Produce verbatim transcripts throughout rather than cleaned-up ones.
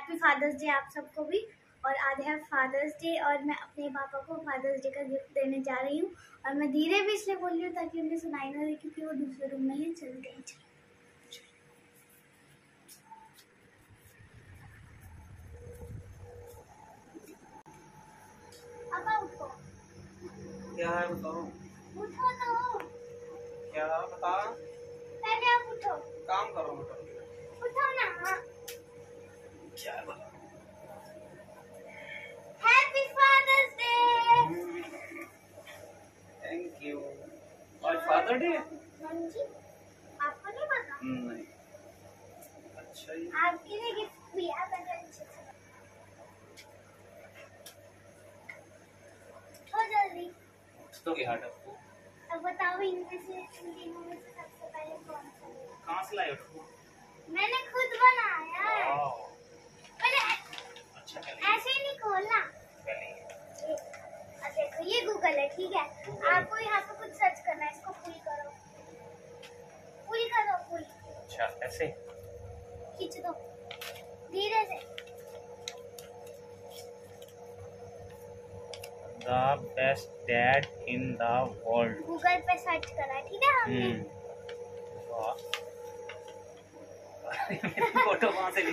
Happy father's day आप सबको भी। और आज है फादर्स डे और मैं अपने पापा को फादर्स डे का गिफ्ट देने जा रही हूँ। और मैं धीरे भी इसलिए बोल रही हूँ ताकि उन्हें सुनाई ना दे, क्योंकि वो दूसरे रूम में ही चल गई। पापा उठो। क्या है बताओ? उठो तो। क्या बता? पहले आप उठो। काम करो बेटा। उठो ना। क्या बता? Happy father's day. Thank you. आज फादर डे है? जी, आपको नहीं पता? नहीं। अच्छा ही। आपके लिए गिफ्ट भी है। हो जल्दी। तो क्या हट आपको? अब बताओ इनमें से इन तीनों में से सबसे पहले कौन सा है? कहाँ से लाए उसको? मैंने खुद बनाया है। पहले अच्छा ऐसे ही नहीं खोलना। देखो ये गूगल है, ठीक है? आपको यहाँ पे कुछ सर्च करना है, इसको पुल करो, पुल करो, पुल। अच्छा ऐसे खींच दो धीरे से। The best dad in the world। Google पे सर्च करा है, ठीक है हमने। वाह। फोटो कहाँ से ली?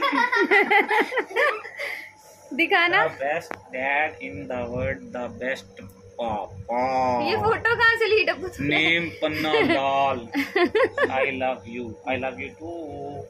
दिखाना। The best dad in the world, the best पापा। ये फोटो कहाँ से ली Dabbu? Name Panna Lal. I love you, I love you too।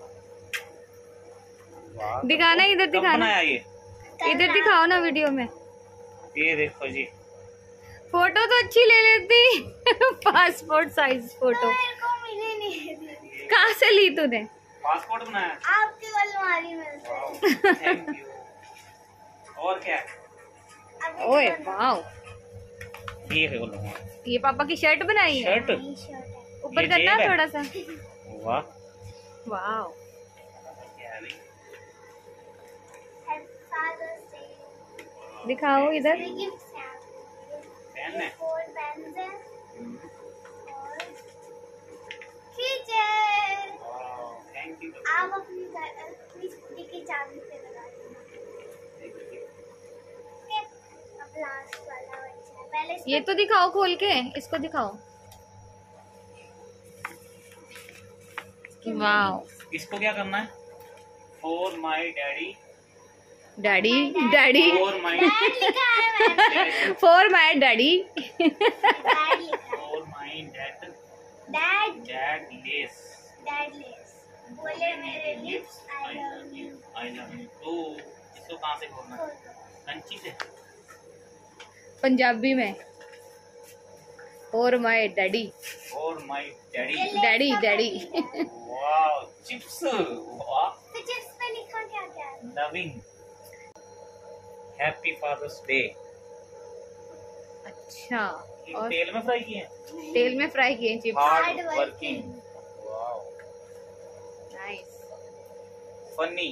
दिखाना, इधर कब दिखाना। बनाया ये? इधर दिखाओ ना वीडियो में। ये देखो जी, फोटो तो अच्छी ले लेती। पासपोर्ट साइज फोटो मेरे को मिली नहीं। कहाँ से ली तूने? पासपोर्ट बनाया? आपकी अलमारी में से। Thank you. और क्या? ओए वाओ, ये है बोलो। ये पापा की शर्ट बनाई है। शर्ट ऊपर ये करना जेब है? थोड़ा सा। वाह वाओ, क्या है भाई? दिखाओ इधर। पेन है? फोर पेन्स हैं हम्म। और कीचेन। वाह, थैंक यू। आप अपनी अपनी स्कूटी की चाबी पे लगा दीजिए। अब लास्ट वाला बचा है। पहले इसको ये तो दिखाओ खोल के, इसको दिखाओ। वाओ, इसको क्या करना है? For my daddy. Daddy daddy for my dad लिखा है मैंने। For my daddy. डैड लिखा है। For my dad. Dad dad less. Dad less बोले मेरे lips I I love love you. You, I love you too. इसको कहाँ से बोलना है? कंची से? पंजाबी में for my daddy. For my daddy. Daddy daddy. वाह, चिप्स। वाह, तो चिप्स पे लिखा क्या क्या है? लविंग। Happy father's day. अच्छा, ये और तेल में फ्राई किए हैं? तेल में फ्राई किए chips. Hard Hard working. working। वाह, nice. Funny.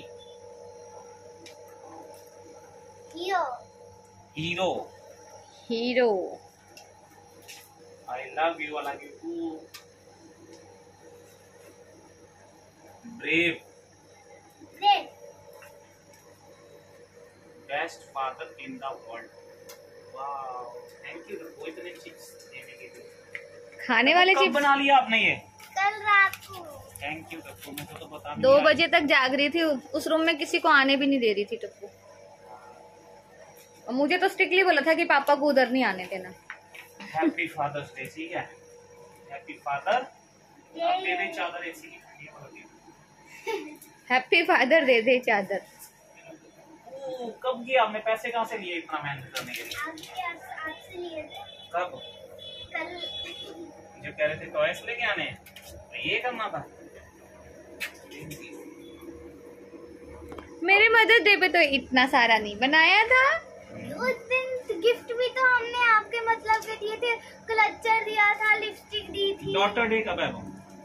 Hero hero. Hero. I love you, I love you too. Brave. Bread best father in the world. वाह, थैंक यू। वो इतने चिप्स देने के लिए। खाने वाले कब चिप्स। बना लिया आपने ये? कल रात को। थैंक यू टप्पू, मुझे तो पता नहीं। दो यार। बजे तक जाग रही थी, उस रूम में किसी को आने भी नहीं दे रही थी टप्पू। और मुझे तो स्ट्रिक्टली बोला था कि पापा को उधर नहीं आने देना। हैप्पी फादर्स डे, ठीक है? Happy father. ये आप दे दे चादर, ऐसी की ठंडी होती है। हैप्पी फादर दे दे चादर। ओ, कब किया आपने? पैसे कहाँ से लिए इतना मेहनत करने के लिए? आपके आपसे लिए थे कब? कल। जो कह रहे थे टॉयस लेके आने, तो ये करना था। मेरे मदर डे पे तो इतना सारा नहीं बनाया था। उस दिन गिफ्ट भी तो हमने आपके मतलब के दिए थे। क्लचर दिया था, लिपस्टिक दी थी। डॉटर डे कब है वो?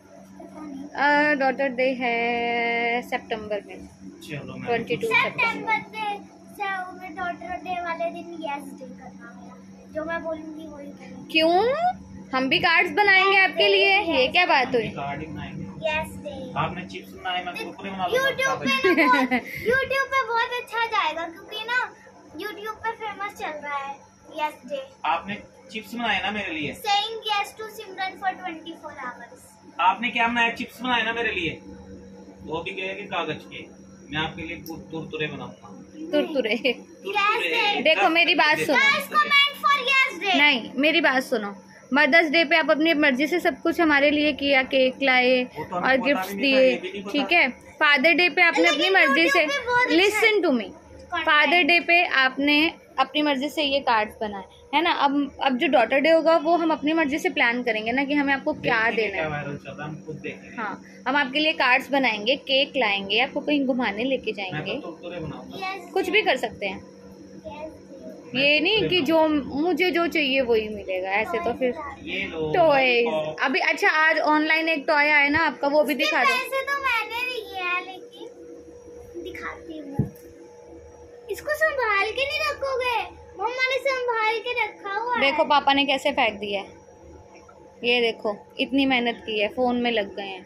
डॉटर डे है सितंबर में। चलो मैं ट्वेंटी टू सितंबर से डॉटर डे वाले दिन यस डे करना मेरा, जो मैं बोलूंगी वही करूंगी। क्यों? हम भी कार्ड्स बनाएंगे आपके लिए। ये क्या बात हुई? कार्ड ही बनाएंगे। Yes day. आपने चिप्स बनाए, मैं कुरकुरे बना लूंगा। यूट्यूब पे ना बहुत यूट्यूब पे बहुत अच्छा जाएगा क्योंकि ना यूट्यूब पे फेमस चल रहा है यस डे। आपने चिप्स बनाए ना मेरे लिए। Saying yes to Simran for twenty four hours. आपने क्या बनाया? चिप्स बनाए ना मेरे लिए, वो भी गए कि कागज के। मैं आपके लिए तुरतुरे बनाऊंगा। तुरतुरे। तुरतुरे। देखो मेरी बात सुनो। Guys comment for yes day. नहीं मेरी बात सुनो, मदर्स डे पे आप अपनी मर्जी से सब कुछ हमारे लिए किया, केक लाए और गिफ्ट्स दिए, ठीक है। फादर डे पे आपने अपनी मर्जी से, listen to me, father day पे आपने अपनी मर्जी से ये कार्ड्स बनाए है ना। अब अब जो डॉटर डे होगा वो हम अपनी मर्जी से प्लान करेंगे ना कि हमें आपको क्या देना है। हम खुद देखेंगे। हाँ, हम आपके लिए कार्ड्स बनाएंगे, केक लाएंगे, आपको कहीं घुमाने लेके जाएंगे, कुछ भी कर सकते हैं। ये नहीं कि जो मुझे जो चाहिए वही मिलेगा, ऐसे तो फिर टॉयज। अभी अच्छा आज ऑनलाइन एक टॉय आया ना आपका, वो भी दिखा दो। पैसे तो मैंने लिए हैं लेकिन दिखाती हूँ। इसको संभाल के नहीं रखोगे? मम्मा ने संभाल के रखा हुआ है। देखो पापा ने कैसे फेंक दिया है, ये देखो इतनी मेहनत की है, फोन में लग गए हैं।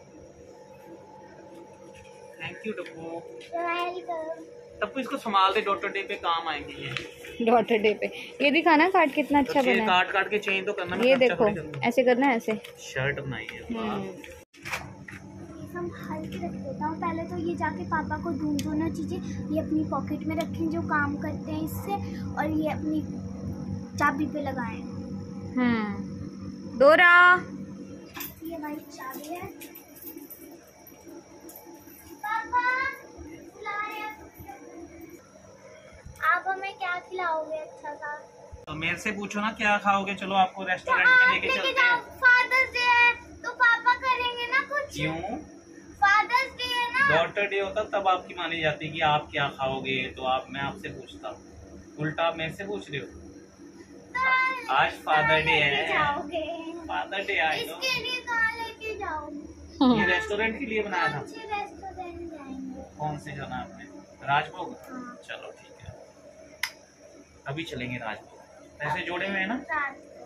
Thank you Tappu. Welcome. Tappu इसको संभाल दे, डॉटर डे पे काम आएंगे ये। डॉटर डे पे ये दिखाना कार्ड कितना अच्छा बना है। काट काट के चेंज तो करना। ये देखो ऐसे करना है, ऐसे शर्ट बनाई है। संभाल के रख देता हूँ। पहले तो ये जाके पापा को ढूंढ दो ना चीजें, ये अपनी पॉकेट में रखें जो काम करते हैं इससे, और ये अपनी चाबी पे लगाएं। हम्म डोरा, ये हमारी चाबी है। पापा खिला रहे हैं। आप हमें क्या खिलाओगे अच्छा सा? तो मेरे से पूछो ना क्या खाओगे। चलो आपको रेस्टोरेंट में लेके चलते हैं। फादर्स डे है तो पापा करेंगे ना कुछ। क्यों? फादर्स डे है ना। डॉटर डे होता तब आपकी मानी जाती कि आप क्या खाओगे, तो आप मैं आपसे पूछता हूँ। उल्टा आप मेरे से पूछ रहे हो। तो आज फादर डे है। जाओगे फादर डे आज तो इसके लिए कहाँ लेके जाओगे? ये रेस्टोरेंट के लिए बनाया था। अच्छे रेस्टोरेंट जाएंगे। कौन से जाना आपने? राजभोग। हाँ। चलो ठीक है, अभी चलेंगे राजभोग। पैसे जोड़े हुए हैं ना? रात